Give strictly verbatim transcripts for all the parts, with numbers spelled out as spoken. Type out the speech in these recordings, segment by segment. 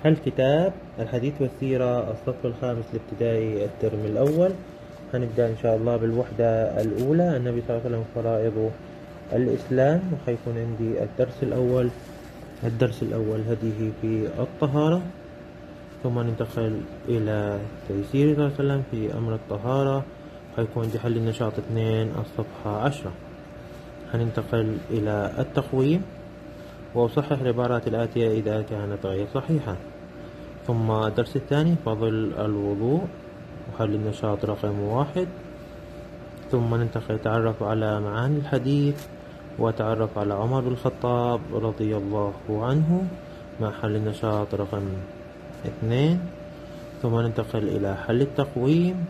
حل كتاب الحديث والسيرة الصف الخامس الابتدائي الترم الأول. هنبدأ إن شاء الله بالوحدة الأولى، النبي صلى الله عليه وسلم فرائض الإسلام، وحيكون عندي الدرس الأول. الدرس الأول هذه في الطهارة، ثم ننتقل إلى تيسير صلى الله عليه وسلم في أمر الطهارة، حيكون عندي حل النشاط اثنين الصفحة عشرة. هننتقل إلى التقويم وأصحح العبارات الآتية إذا كانت غير صحيحة. ثم الدرس الثاني فضل الوضوء وحل النشاط رقم واحد. ثم ننتقل نتعرف على معاني الحديث وتعرف على عمر بن الخطاب رضي الله عنه مع حل النشاط رقم اثنين. ثم ننتقل إلى حل التقويم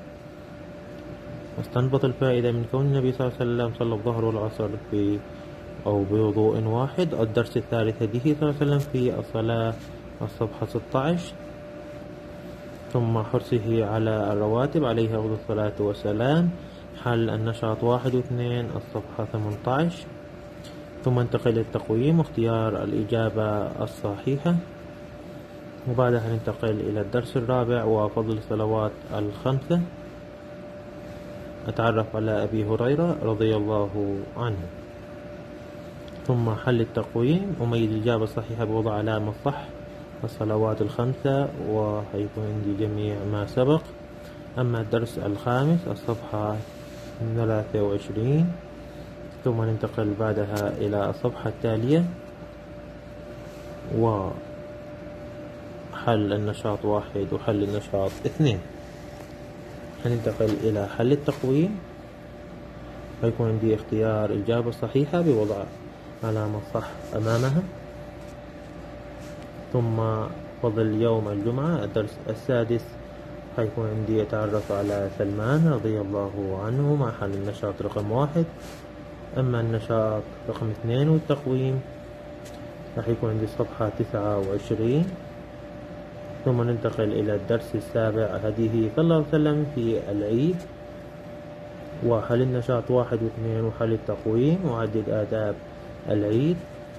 واستنبط الفائدة من كون النبي صلى الله عليه وسلم صلى الظهر والعصر في أو بوضوء واحد. الدرس الثالث هديه صلى الله عليه وسلم في الصلاة الصفحة ستة عشر. ثم حرصه على الرواتب عليه أفضل الصلاة والسلام، حل النشاط واحد واثنين الصفحة ثمانية عشر. ثم انتقل للتقويم واختيار الإجابة الصحيحة، وبعدها ننتقل إلى الدرس الرابع وفضل الصلوات الخمسة. أتعرف على أبي هريرة رضي الله عنه. ثم حل التقويم أميز الإجابة الصحيحة بوضع علامة صح الصلوات الخمسة، وهيكون عندي جميع ما سبق. أما الدرس الخامس الصفحة ثلاثة وعشرين. ثم ننتقل بعدها إلى الصفحة التالية وحل النشاط واحد وحل النشاط اثنين. هننتقل إلى حل التقويم، هيكون عندي اختيار الإجابة الصحيحة بوضع علامة صح أمامها. ثم فضل يوم الجمعة الدرس السادس، حيكون عندي أتعرف على سلمان رضي الله عنه مع حل النشاط رقم واحد. أما النشاط رقم اثنين والتقويم راح يكون عندي الصفحة تسعة وعشرين. ثم ننتقل إلى الدرس السابع هديه صلى الله عليه وسلم في العيد، وحل النشاط واحد واثنين وحل التقويم وعدد آداب العيد.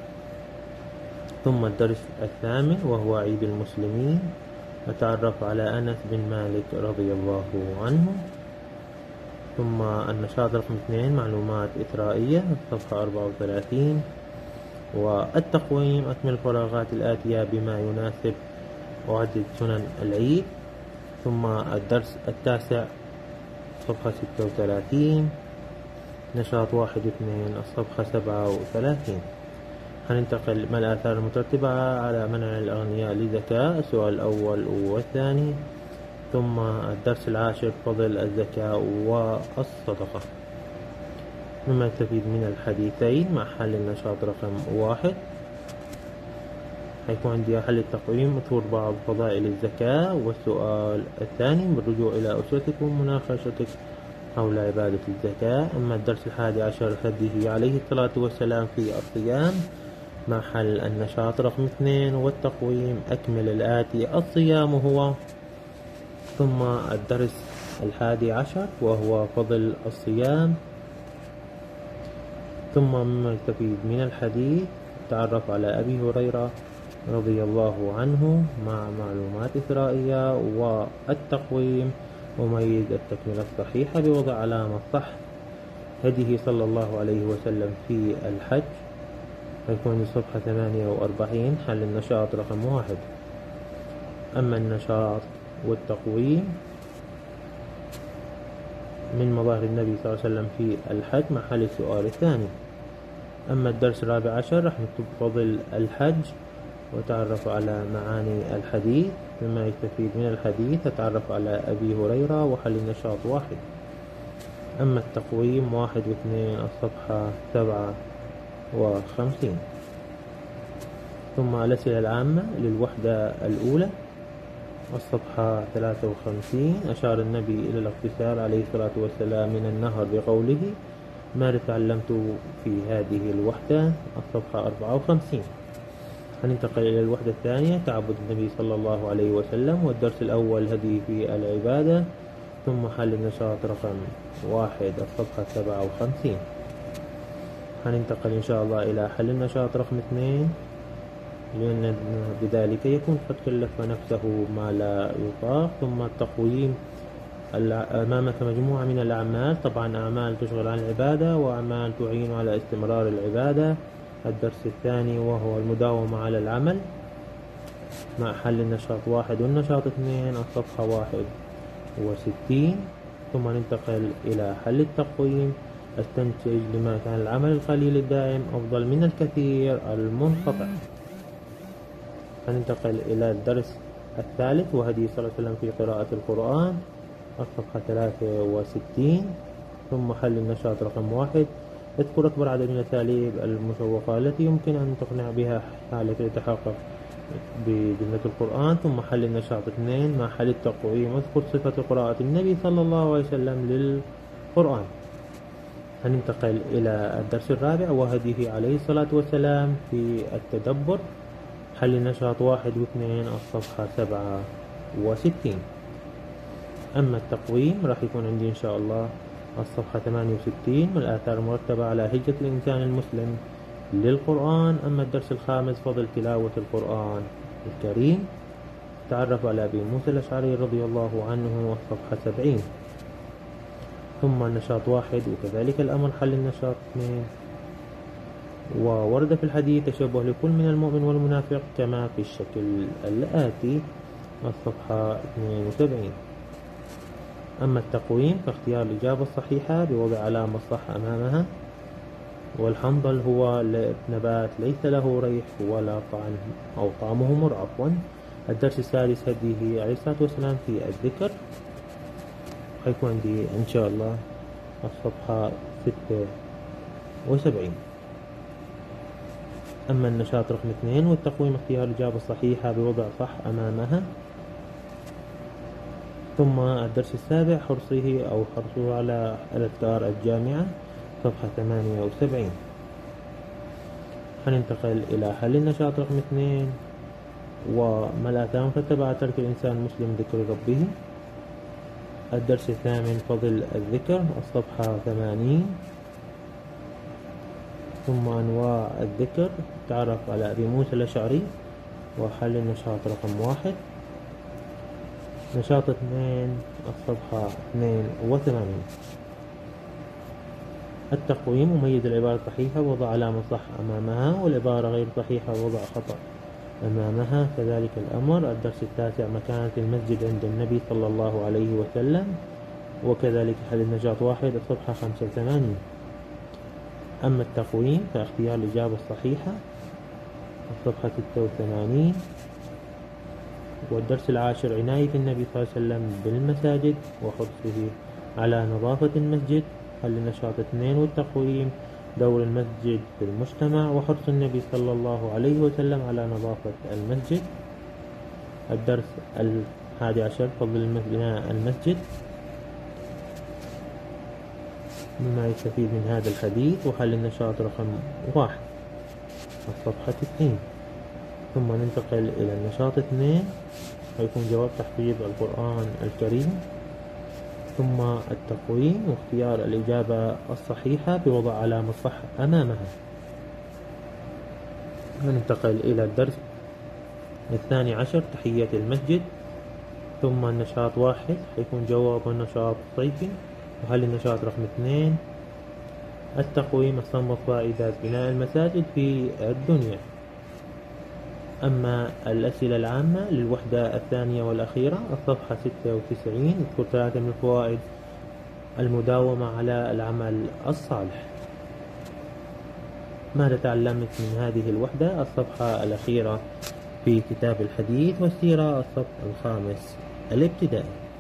ثم الدرس الثامن وهو عيد المسلمين، أتعرف على أنس بن مالك رضي الله عنه. ثم النشاط رقم اثنين معلومات إثرائية الصفحة أربعة وثلاثين. والتقويم أكمل الفراغات الآتية بما يناسب وعدد سنن العيد. ثم الدرس التاسع صفحة ستة وثلاثين، نشاط واحد واثنين الصفحة سبعة وثلاثين. هننتقل ما الآثار المترتبة على منع الأغنياء للزكاة، السؤال الأول والثاني. ثم الدرس العاشر فضل الزكاة والصدقة. مما يستفيد من الحديثين مع حل النشاط رقم واحد، حيكون عندي حل التقويم مذكور بعض فضائل الزكاة، والسؤال الثاني بالرجوع إلى أسرتك ومناقشتك حول عبادة الزكاة. أما الدرس الحادي عشر هديه عليه الصلاة والسلام في الصيام مع حل النشاط رقم اثنين والتقويم أكمل الآتي الصيام هو. ثم الدرس الحادي عشر وهو فضل الصيام. ثم مما يستفيد من الحديث تعرف على أبي هريرة رضي الله عنه مع معلومات إثرائية والتقويم وميز التكملة الصحيحة بوضع علامة صح هديه صلى الله عليه وسلم في الحج، يكون الصفحة ثمانية وأربعين حل النشاط رقم واحد. أما النشاط والتقويم من مظاهر النبي صلى الله عليه وسلم في الحج مع حل السؤال الثاني. أما الدرس الرابع عشر رح نكتب فضل الحج وتعرف على معاني الحديث. مما يستفيد من الحديث أتعرف على أبي هريرة وحل النشاط واحد. أما التقويم واحد واثنين الصفحة سبعة وخمسين. ثم الأسئلة العامة للوحدة الأولى الصفحة ثلاثة وخمسين. أشار النبي إلى الاغتسال عليه الصلاة والسلام من النهر بقوله ماذا تعلمت في هذه الوحدة الصفحة أربعة وخمسين. هننتقل إلى الوحدة الثانية تعبد النبي صلى الله عليه وسلم، والدرس الأول هدي في العبادة. ثم حل النشاط رقم واحد الصفحة سبعة وخمسين. هننتقل إن شاء الله إلى حل النشاط رقم اثنين لأن بذلك يكون قد كلف نفسه ما لا يطاق. ثم التقويم، أمامك مجموعة من الأعمال، طبعا أعمال تشغل عن العبادة وأعمال تعين على استمرار العبادة. الدرس الثاني وهو المداومة على العمل مع حل النشاط واحد والنشاط اثنين، الصفحة واحد وستين. ثم ننتقل إلى حل التقويم. استنتج لما كان العمل القليل الدائم أفضل من الكثير المنقطع. ننتقل إلى الدرس الثالث وهدي صلى الله عليه وسلم في قراءة القرآن، الصفحة ثلاثة وستين. ثم حل النشاط رقم واحد. اذكر أكبر عدد من الأساليب المشوقة التي يمكن أن تقنع بها حالك لتحقق بجملة القرآن. ثم حل النشاط اثنين مع حل التقويم. اذكر صفة قراءة النبي صلى الله عليه وسلم للقرآن. هننتقل إلى الدرس الرابع وهديه عليه الصلاة والسلام في التدبر. حل النشاط واحد واثنين، الصفحة سبعة وستين. أما التقويم راح يكون عندي إن شاء الله الصفحة ثمانية وستين، والآثار المرتبة على هجة الإنسان المسلم للقرآن. أما الدرس الخامس فضل تلاوة القرآن الكريم، تعرف على أبي موسى الأشعري رضي الله عنه، الصفحة سبعين. ثم النشاط واحد وكذلك الأمر حل النشاط اثنين. وورد في الحديث تشبه لكل من المؤمن والمنافق كما في الشكل الآتي، الصفحة اثنين وسبعين. أما التقويم فاختيار الإجابة الصحيحة بوضع علامة صح أمامها. والحنظل هو نبات ليس له ريح ولا طعم أو طعمه مر عفوا. الدرس السادس هديه عليه الصلاة والسلام في الذكر، حيكون عندي إن شاء الله الصفحة ستة وسبعين. أما النشاط رقم اثنين والتقويم اختيار الإجابة الصحيحة بوضع صح أمامها. ثم الدرس السابع حرصه أو حرصه على الأذكار الجامعة، صفحة ثمانية وسبعين. هننتقل إلى حل النشاط رقم اثنين وما الآثار المرتبة على ترك الإنسان المسلم ذكر ربه. الدرس الثامن فضل الذكر، الصفحة ثمانين. ثم أنواع الذكر، تعرف على أبي موسى الأشعري وحل النشاط رقم واحد. نشاط اثنين، الصفحة اثنين وثمانين. التقويم مميز العبارة الصحيحة ووضع علامة صح أمامها، والعبارة غير صحيحة ووضع خطأ أمامها. كذلك الأمر. الدرس التاسع مكانة المسجد عند النبي صلى الله عليه وسلم، وكذلك حل النشاط واحد، الصفحة خمسة وثمانين. أما التقويم فاختيار الإجابة الصحيحة، الصفحة ستة وثمانين. والدرس العاشر عناية النبي صلى الله عليه وسلم بالمساجد وحرصه على نظافة المسجد، حل النشاط اثنين والتقويم دور المسجد في المجتمع وحرص النبي صلى الله عليه وسلم على نظافة المسجد. الدرس الحادي عشر فضل بناء المسجد، مما يستفيد من هذا الحديث، وحل النشاط رقم واحد، الصفحة اثنين. ثم ننتقل إلى النشاط اثنين، ويكون جواب تحفيظ القرآن الكريم. ثم التقويم واختيار الإجابة الصحيحة بوضع علامة صح أمامها. ننتقل إلى الدرس الثاني عشر تحية المسجد. ثم النشاط واحد حيكون جواب النشاط صيفي، وحل النشاط رقم اثنين التقويم الصنبة فائدة بناء المساجد في الدنيا. أما الأسئلة العامة للوحدة الثانية والأخيرة، الصفحة ستة وتسعين، اذكر ثلاثة من الفوائد المداومة على العمل الصالح. ماذا تعلمت من هذه الوحدة؟ الصفحة الأخيرة في كتاب الحديث والسيرة، الصف الخامس الابتدائي.